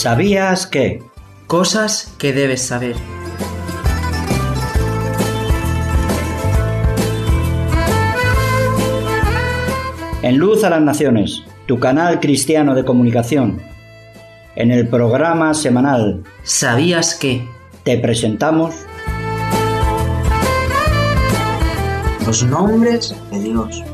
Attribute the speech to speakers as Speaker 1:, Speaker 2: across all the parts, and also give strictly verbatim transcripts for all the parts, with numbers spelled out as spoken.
Speaker 1: ¿Sabías que?
Speaker 2: Cosas que debes saber.
Speaker 1: En Luz a las Naciones, tu canal cristiano de comunicación. En el programa semanal
Speaker 2: ¿Sabías que?
Speaker 1: Te presentamos
Speaker 2: Los nombres de Dios.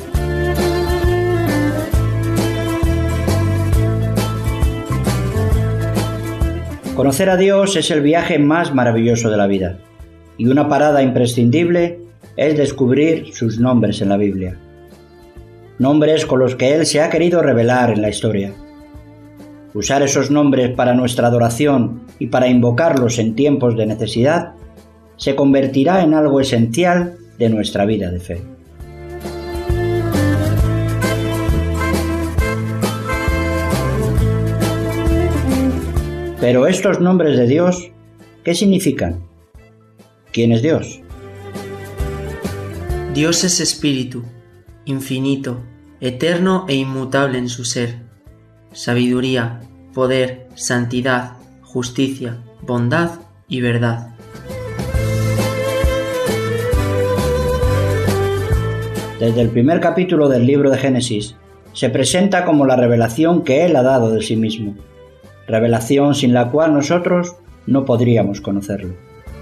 Speaker 1: Conocer a Dios es el viaje más maravilloso de la vida, y una parada imprescindible es descubrir sus nombres en la Biblia. Nombres con los que Él se ha querido revelar en la historia. Usar esos nombres para nuestra adoración y para invocarlos en tiempos de necesidad se convertirá en algo esencial de nuestra vida de fe. Pero estos nombres de Dios, ¿qué significan? ¿Quién es Dios?
Speaker 2: Dios es espíritu, infinito, eterno e inmutable en su ser. Sabiduría, poder, santidad, justicia, bondad y verdad.
Speaker 1: Desde el primer capítulo del libro de Génesis, se presenta como la revelación que Él ha dado de sí mismo, revelación sin la cual nosotros no podríamos conocerlo.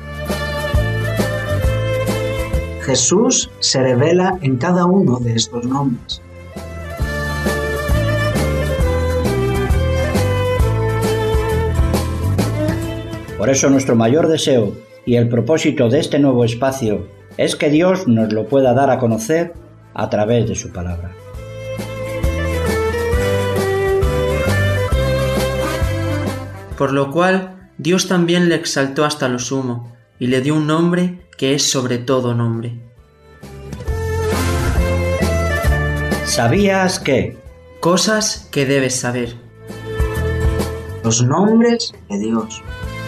Speaker 3: Jesús se revela en cada uno de estos nombres.
Speaker 1: Por eso nuestro mayor deseo y el propósito de este nuevo espacio es que Dios nos lo pueda dar a conocer a través de su palabra.
Speaker 2: Por lo cual, Dios también le exaltó hasta lo sumo, y le dio un nombre que es sobre todo nombre.
Speaker 1: ¿Sabías que?
Speaker 2: Cosas que debes saber.
Speaker 3: Los nombres de Dios.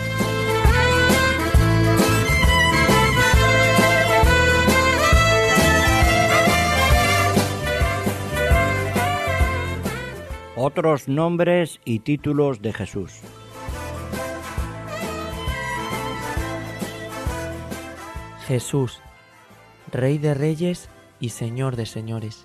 Speaker 1: Otros nombres y títulos de Jesús.
Speaker 4: Jesús, Rey de Reyes y Señor de Señores.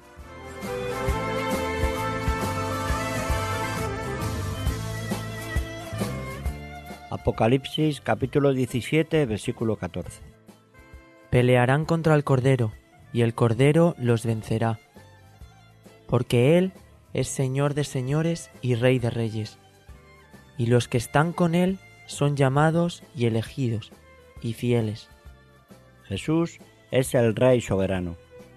Speaker 1: Apocalipsis capítulo diecisiete, versículo catorce.
Speaker 4: Pelearán contra el Cordero, y el Cordero los vencerá, porque Él es Señor de señores y Rey de reyes, y los que están con Él son llamados y elegidos, y fieles.
Speaker 1: Jesús es el Rey soberano.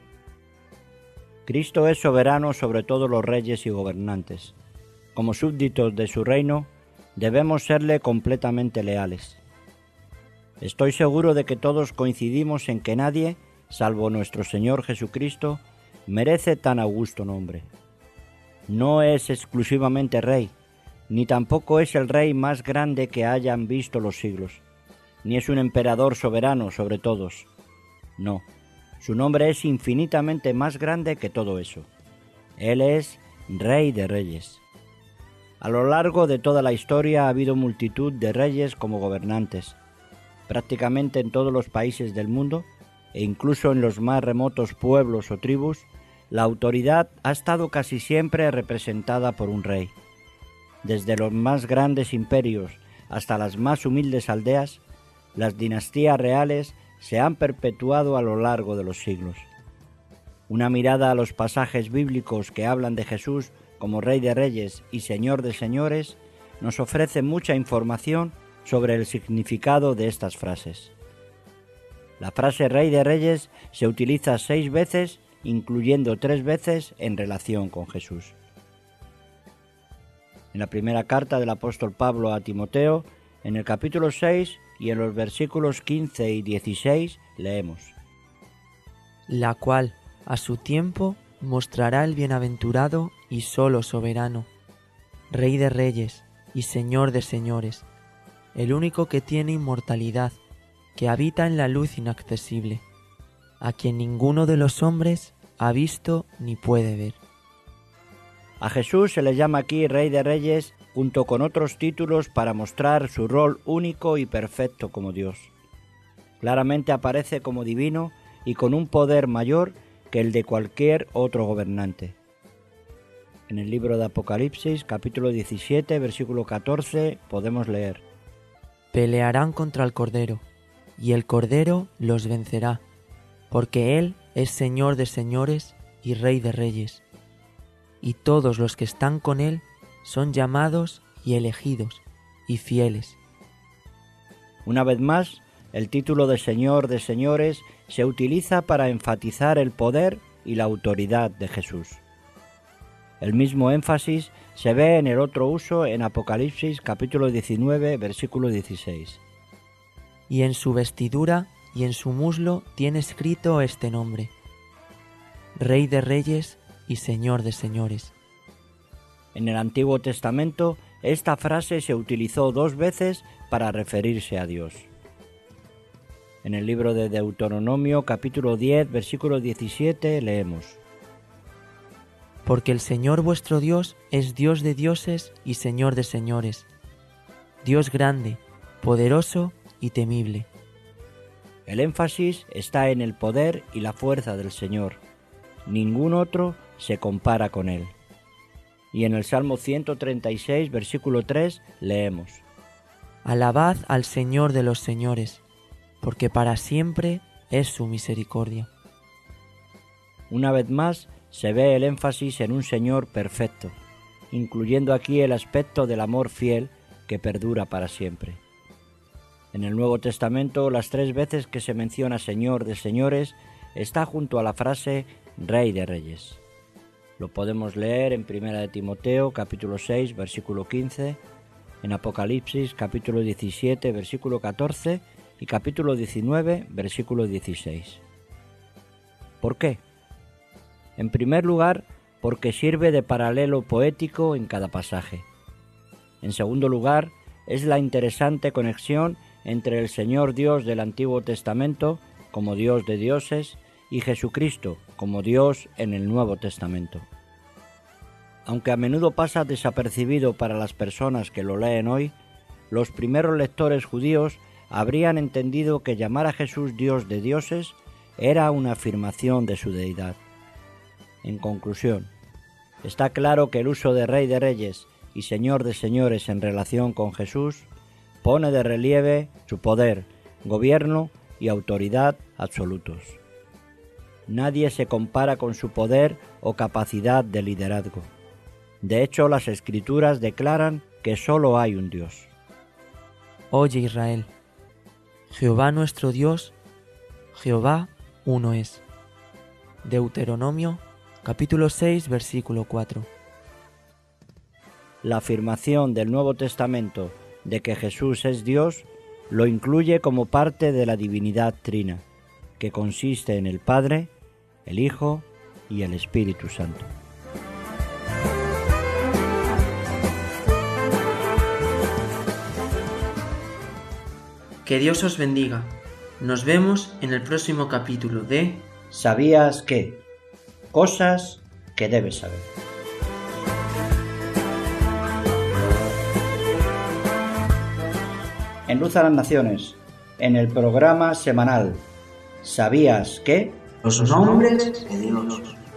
Speaker 1: Cristo es soberano sobre todos los reyes y gobernantes. Como súbditos de su reino, debemos serle completamente leales. Estoy seguro de que todos coincidimos en que nadie, salvo nuestro Señor Jesucristo, merece tan augusto nombre. No es exclusivamente rey, ni tampoco es el rey más grande que hayan visto los siglos, ni es un emperador soberano sobre todos. No, su nombre es infinitamente más grande que todo eso. Él es Rey de Reyes. A lo largo de toda la historia ha habido multitud de reyes como gobernantes, prácticamente en todos los países del mundo, e incluso en los más remotos pueblos o tribus, la autoridad ha estado casi siempre representada por un rey. Desde los más grandes imperios hasta las más humildes aldeas, las dinastías reales se han perpetuado a lo largo de los siglos. Una mirada a los pasajes bíblicos que hablan de Jesús como Rey de Reyes y Señor de Señores nos ofrece mucha información sobre el significado de estas frases. La frase Rey de Reyes se utiliza seis veces, incluyendo tres veces en relación con Jesús. En la primera carta del apóstol Pablo a Timoteo, en el capítulo seis y en los versículos quince y dieciséis, leemos:
Speaker 4: La cual, a su tiempo, mostrará el bienaventurado y solo soberano, Rey de reyes y Señor de señores, el único que tiene inmortalidad, que habita en la luz inaccesible, a quien ninguno de los hombres ha visto ni puede ver.
Speaker 1: A Jesús se le llama aquí Rey de Reyes junto con otros títulos para mostrar su rol único y perfecto como Dios. Claramente aparece como divino y con un poder mayor que el de cualquier otro gobernante. En el libro de Apocalipsis, capítulo diecisiete, versículo catorce, podemos leer:
Speaker 4: Pelearán contra el Cordero, y el Cordero los vencerá, porque Él es Señor de señores y Rey de reyes, y todos los que están con Él son llamados y elegidos y fieles.
Speaker 1: Una vez más, el título de Señor de señores se utiliza para enfatizar el poder y la autoridad de Jesús. El mismo énfasis se ve en el otro uso en Apocalipsis capítulo diecinueve, versículo dieciséis.
Speaker 4: Y en su vestidura y en su muslo tiene escrito este nombre: Rey de reyes y Señor de señores.
Speaker 1: En el Antiguo Testamento, esta frase se utilizó dos veces para referirse a Dios. En el libro de Deuteronomio, capítulo diez, versículo diecisiete, leemos:
Speaker 4: Porque el Señor vuestro Dios es Dios de dioses y Señor de señores, Dios grande, poderoso y temible.
Speaker 1: El énfasis está en el poder y la fuerza del Señor. Ningún otro se compara con Él. Y en el Salmo ciento treinta y seis, versículo tres, leemos:
Speaker 4: Alabad al Señor de los señores, porque para siempre es su misericordia.
Speaker 1: Una vez más, se ve el énfasis en un Señor perfecto, incluyendo aquí el aspecto del amor fiel que perdura para siempre. En el Nuevo Testamento, las tres veces que se menciona Señor de señores está junto a la frase Rey de reyes. Lo podemos leer en Primera de Timoteo, capítulo seis, versículo quince, en Apocalipsis, capítulo diecisiete, versículo catorce y capítulo diecinueve, versículo dieciséis. ¿Por qué? En primer lugar, porque sirve de paralelo poético en cada pasaje. En segundo lugar, es la interesante conexión entre el Señor Dios del Antiguo Testamento como Dios de dioses y Jesucristo como Dios en el Nuevo Testamento. Aunque a menudo pasa desapercibido para las personas que lo leen hoy, los primeros lectores judíos habrían entendido que llamar a Jesús Dios de dioses era una afirmación de su deidad. En conclusión, está claro que el uso de Rey de reyes y Señor de señores en relación con Jesús pone de relieve su poder, gobierno y autoridad absolutos. Nadie se compara con su poder o capacidad de liderazgo. De hecho, las Escrituras declaran que solo hay un Dios.
Speaker 4: Oye Israel, Jehová nuestro Dios, Jehová uno es. Deuteronomio, capítulo seis, versículo cuatro.
Speaker 1: La afirmación del Nuevo Testamento de que Jesús es Dios lo incluye como parte de la divinidad trina, que consiste en el Padre, el Hijo y el Espíritu Santo.
Speaker 2: Que Dios os bendiga. Nos vemos en el próximo capítulo de
Speaker 1: ¿Sabías qué? Cosas que debes saber. En Luz a las Naciones, en el programa semanal ¿Sabías qué?
Speaker 3: Los nombres de Dios.